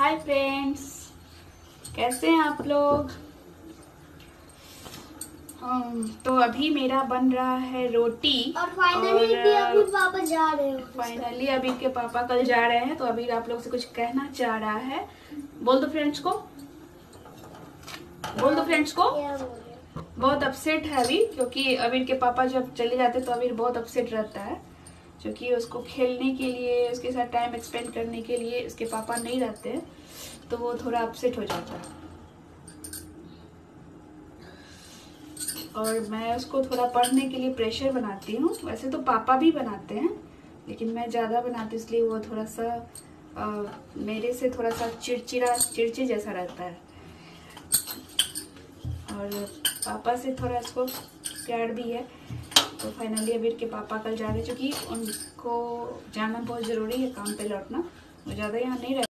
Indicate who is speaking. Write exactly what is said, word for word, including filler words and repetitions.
Speaker 1: Hi friends, कैसे हैं आप लोग। हम तो अभी मेरा बन रहा है रोटी
Speaker 2: और फाइनली भी अभी पापा जा रहे हैं।
Speaker 1: फाइनली अभी के पापा कल जा रहे हैं, तो अभी आप लोग से कुछ कहना चाह रहा है। बोल दो फ्रेंड्स को, बोल दो फ्रेंड्स को। बहुत अपसेट है अभी, क्योंकि अबीर के पापा जब चले जाते तो अबीर बहुत अपसेट रहता है, क्योंकि उसको खेलने के लिए, उसके साथ टाइम स्पेंड करने के लिए उसके पापा नहीं रहते हैं, तो वो थोड़ा अपसेट हो जाता है। और मैं उसको थोड़ा पढ़ने के लिए प्रेशर बनाती हूँ। वैसे तो पापा भी बनाते हैं, लेकिन मैं ज़्यादा बनाती हूँ, इसलिए वो थोड़ा सा आ, मेरे से थोड़ा सा चिड़चिड़ा चिड़चिड़ जैसा रहता है। और पापा से थोड़ा इसको प्यार भी है। तो फाइनली अबीर के पापा कल जा रहे, क्योंकि उनको जाना बहुत ज़रूरी है, काम पे लौटना। वो ज़्यादा यहाँ नहीं रह